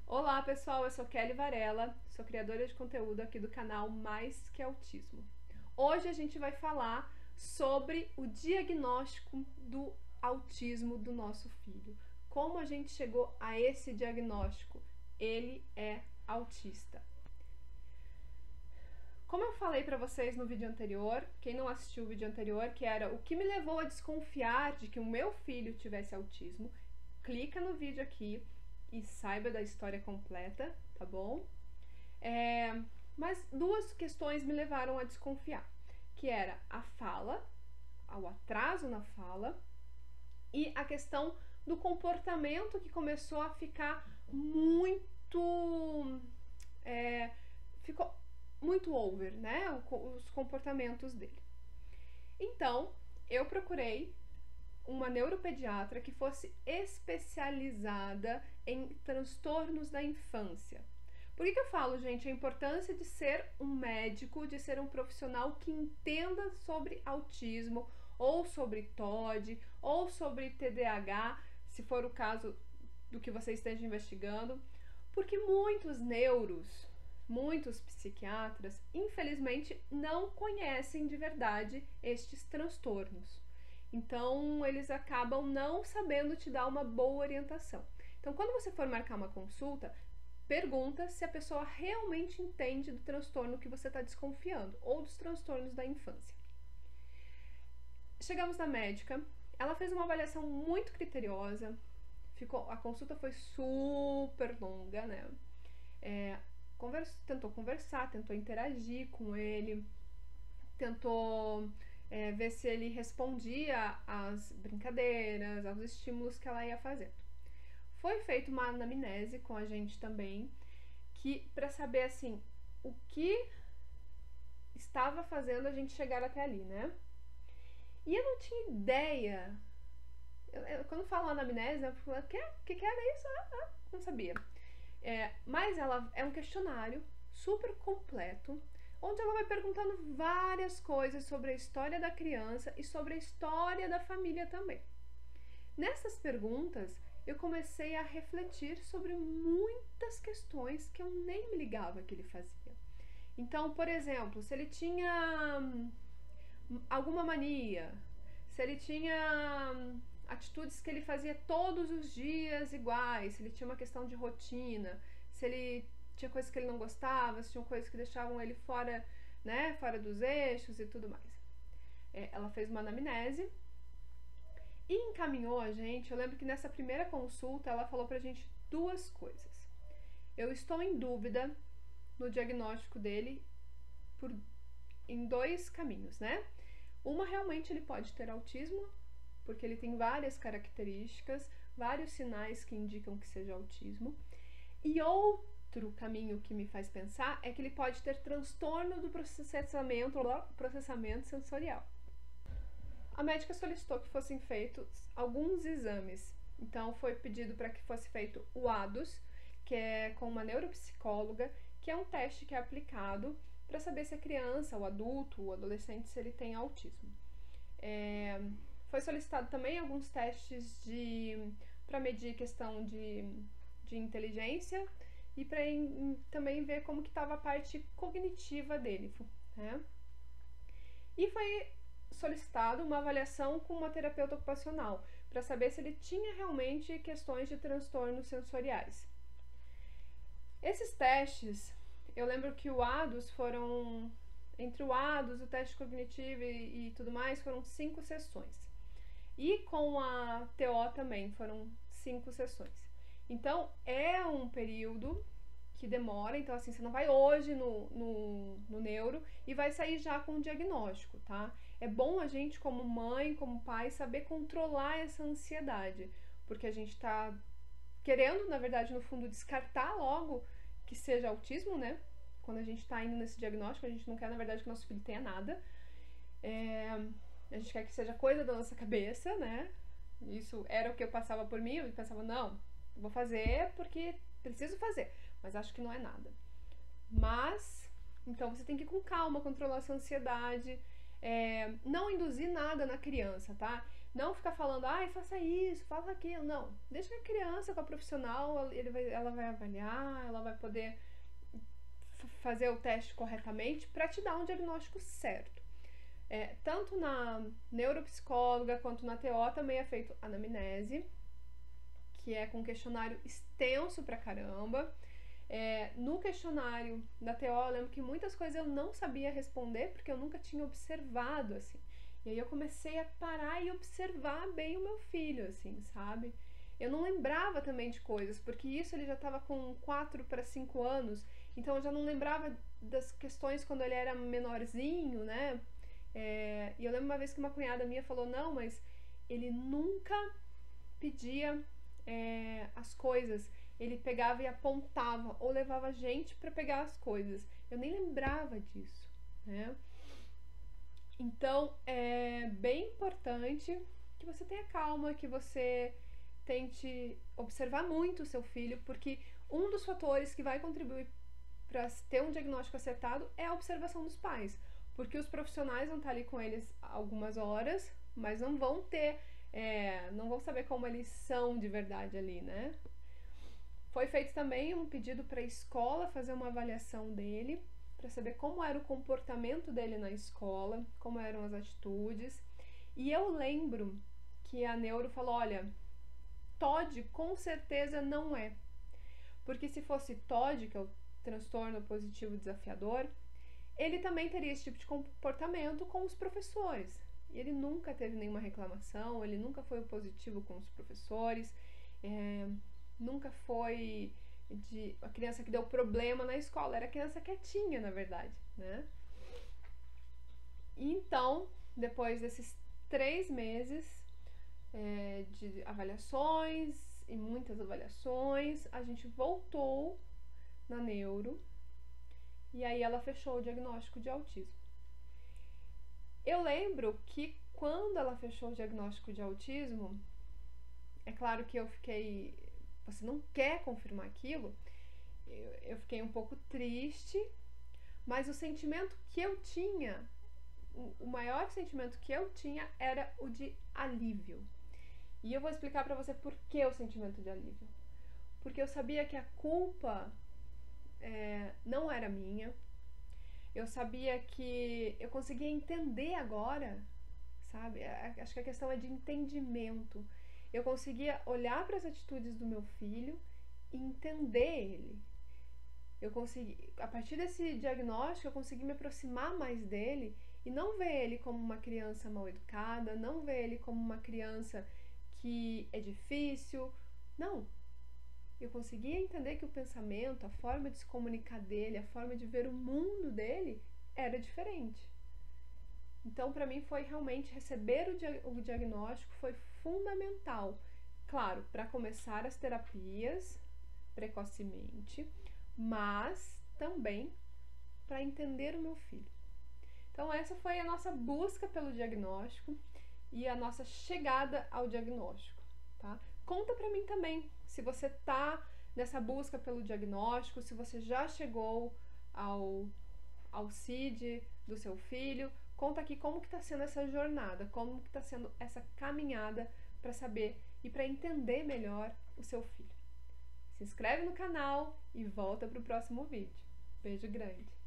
Olá pessoal, eu sou Kelly Varela, sou criadora de conteúdo aqui do canal Mais Que Autismo. Hoje a gente vai falar sobre o diagnóstico do autismo do nosso filho. Como a gente chegou a esse diagnóstico? Ele é autista. Como eu falei para vocês no vídeo anterior, quem não assistiu o vídeo anterior, que era o que me levou a desconfiar de que o meu filho tivesse autismo, clica no vídeo aqui e saiba da história completa, tá bom? Mas duas questões me levaram a desconfiar, que era a fala, o atraso na fala e a questão do comportamento que começou a ficar ficou muito over, né? Os comportamentos dele. Então, eu procurei uma neuropediatra que fosse especializada em transtornos da infância. Por que eu falo, gente, a importância de ser um médico, de ser um profissional que entenda sobre autismo, ou sobre TOD, ou sobre TDAH, se for o caso do que você esteja investigando, porque muitos psiquiatras, infelizmente, não conhecem de verdade estes transtornos. Então, eles acabam não sabendo te dar uma boa orientação. Então, quando você for marcar uma consulta, pergunta se a pessoa realmente entende do transtorno que você está desconfiando ou dos transtornos da infância. Chegamos na médica, ela fez uma avaliação muito criteriosa, a consulta foi super longa, né? Tentou conversar, tentou interagir com ele, tentou ver se ele respondia às brincadeiras, aos estímulos que ela ia fazendo. Foi feita uma anamnese com a gente também, para saber assim o que estava fazendo a gente chegar até ali, né? E eu não tinha ideia. Quando falo anamnese, eu falo, o que era isso? Não sabia. Mas ela é um questionário super completo, onde ela vai perguntando várias coisas sobre a história da criança e sobre a história da família também. Nessas perguntas, eu comecei a refletir sobre muitas questões que eu nem me ligava que ele fazia. Então, por exemplo, se ele tinha alguma mania, se ele tinha atitudes que ele fazia todos os dias iguais, se ele tinha uma questão de rotina, se ele tinha coisas que ele não gostava, se tinha coisas que deixavam ele fora, né, fora dos eixos e tudo mais. Ela fez uma anamnese e encaminhou a gente. Eu lembro que nessa primeira consulta ela falou pra gente duas coisas. Eu estou em dúvida no diagnóstico dele em dois caminhos, né? Uma, realmente ele pode ter autismo, porque ele tem várias características, vários sinais que indicam que seja autismo. E outro caminho que me faz pensar é que ele pode ter transtorno do processamento sensorial. A médica solicitou que fossem feitos alguns exames. Então foi pedido para que fosse feito o ADOS, que é com uma neuropsicóloga, que é um teste que é aplicado para saber se a criança, o adulto, o adolescente, se ele tem autismo. Foi solicitado também alguns testes para medir questão de inteligência e para também ver como que estava a parte cognitiva dele, né? E foi solicitado uma avaliação com uma terapeuta ocupacional para saber se ele tinha realmente questões de transtornos sensoriais. Esses testes, eu lembro que entre o ADOS, o teste cognitivo e tudo mais, foram 5 sessões. E com a TO também foram 5 sessões. Então, é um período que demora. Então, assim, você não vai hoje no neuro e vai sair já com o diagnóstico, tá? É bom a gente, como mãe, como pai, saber controlar essa ansiedade, porque a gente tá querendo, na verdade, no fundo, descartar logo que seja autismo, né? Quando a gente tá indo nesse diagnóstico, a gente não quer, na verdade, que nosso filho tenha nada. A gente quer que seja coisa da nossa cabeça, né? Isso era o que eu passava por mim. Eu pensava, não, vou fazer porque preciso fazer, mas acho que não é nada. Mas, então você tem que ir com calma, controlar a sua ansiedade, não induzir nada na criança, tá? Não ficar falando, ai, faça isso, faça aquilo. Não. Deixa a criança com a profissional, ela vai avaliar, ela vai poder fazer o teste corretamente para te dar um diagnóstico certo. Tanto na neuropsicóloga quanto na TO também é feito anamnese, que é com questionário extenso pra caramba. No questionário da TO, eu lembro que muitas coisas eu não sabia responder porque eu nunca tinha observado, assim. E aí eu comecei a parar e observar bem o meu filho, assim, sabe? Eu não lembrava também de coisas, porque isso ele já estava com 4 para 5 anos, então eu já não lembrava das questões quando ele era menorzinho, né? E eu lembro uma vez que uma cunhada minha falou, não, mas ele nunca pedia as coisas, ele pegava e apontava ou levava gente para pegar as coisas. Eu nem lembrava disso, né? Então é bem importante que você tenha calma, que você tente observar muito o seu filho, porque um dos fatores que vai contribuir para ter um diagnóstico acertado é a observação dos pais, porque os profissionais vão estar ali com eles algumas horas, mas não vão ter, não vão saber como eles são de verdade ali, né? Foi feito também um pedido para a escola fazer uma avaliação dele, para saber como era o comportamento dele na escola, como eram as atitudes. E eu lembro que a neuro falou, olha, TOD com certeza não é. Porque se fosse TOD, que é o transtorno positivo desafiador, ele também teria esse tipo de comportamento com os professores. E ele nunca teve nenhuma reclamação, ele nunca foi positivo com os professores, nunca foi a criança que deu problema na escola, era a criança quietinha, na verdade, né? E então, depois desses 3 meses de avaliações e muitas avaliações, a gente voltou na neuro e aí ela fechou o diagnóstico de autismo. Eu lembro que quando ela fechou o diagnóstico de autismo, é claro que eu fiquei... Você não quer confirmar aquilo? Eu fiquei um pouco triste, mas o sentimento que eu tinha, o maior sentimento que eu tinha era o de alívio. E eu vou explicar pra você por que o sentimento de alívio. Porque eu sabia que a culpa não era minha. Eu sabia que eu conseguia entender agora, sabe? Acho que a questão é de entendimento. Eu conseguia olhar para as atitudes do meu filho e entender ele. Eu consegui, a partir desse diagnóstico, eu consegui me aproximar mais dele e não ver ele como uma criança mal educada, não ver ele como uma criança que é difícil. Não. Eu conseguia entender que o pensamento, a forma de se comunicar dele, a forma de ver o mundo dele era diferente. Então, para mim, foi realmente receber o diagnóstico foi fundamental. Claro, para começar as terapias precocemente, mas também para entender o meu filho. Então, essa foi a nossa busca pelo diagnóstico e a nossa chegada ao diagnóstico, tá? Conta pra mim também se você tá nessa busca pelo diagnóstico, se você já chegou ao CID do seu filho. Conta aqui como que tá sendo essa jornada, como que tá sendo essa caminhada para saber e para entender melhor o seu filho. Se inscreve no canal e volta pro próximo vídeo. Beijo grande!